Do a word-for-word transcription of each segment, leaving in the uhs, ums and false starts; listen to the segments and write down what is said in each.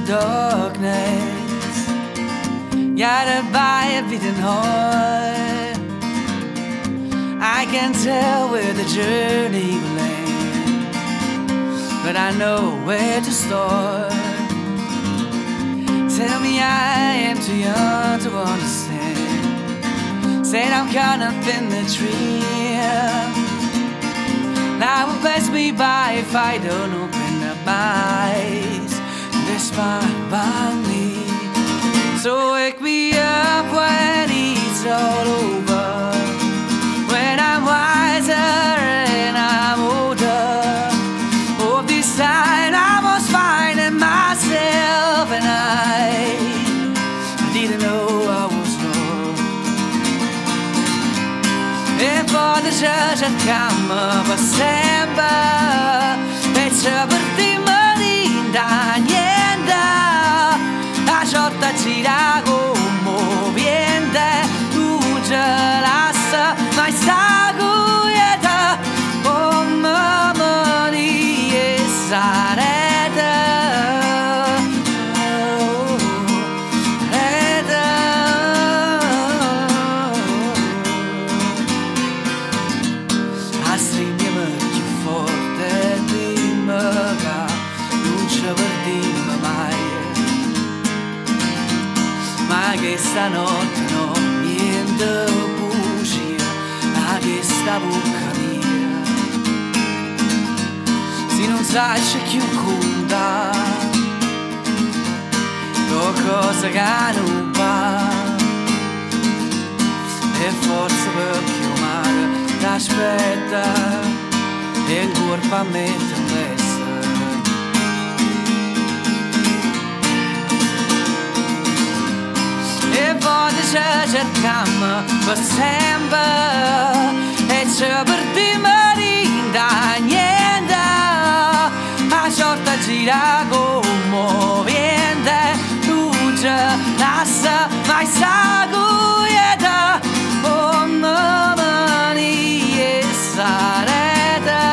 darkness. Guided by a beating heart, I can tell where the journey will end, but I know where to start. Tell me I am too young to understand. Said I'm caught up in the tree. Life will pass me by if I don't open up my eyes. There's fire by me. So wake me up when it's all over, when I'm wiser and I'm older. Oh, this time I was finding myself, and I, I didn't know I was wrong. And for the judge had come up a December, it's a birthday money da niente. La ciotta gira come viente, tu ce l'assa, ma sta quieta, oh mamma mia, sarete, oh, sarete. A stringermi più forte di me, non ci perdiamo mai. Ma che stanotte no, niente bugia, ma che sta bocca mia, se non sai più conta, qualcosa che non va, e forse per chiamare t'aspetta, e il corpo a me ti resta. E poi cerchiamo per sempre, e c'è per dimani da niente. La sorta gira come viente, tu ce lascia mai sta quieta, oh mamma mia, sarete.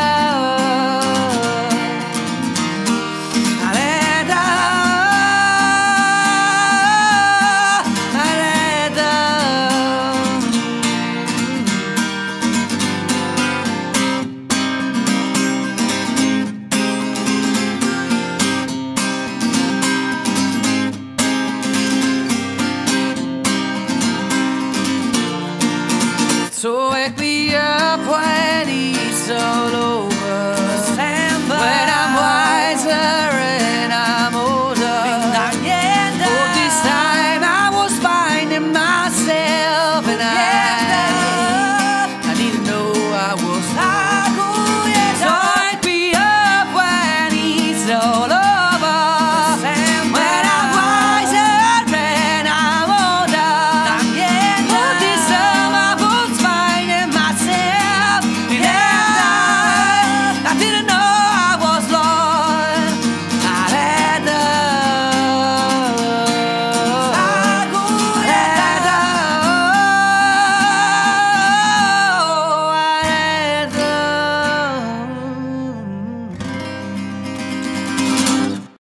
So wake me up when it's all over.